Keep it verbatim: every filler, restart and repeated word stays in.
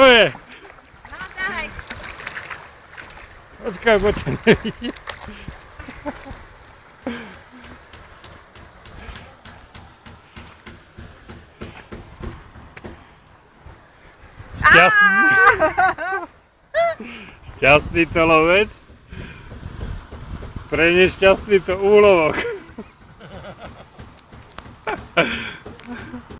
Tvoje! No, daj. Počkaj, bo ťa nevidím. Šťastný. Šťastný to lovec. Pre nešťastný to úlovok.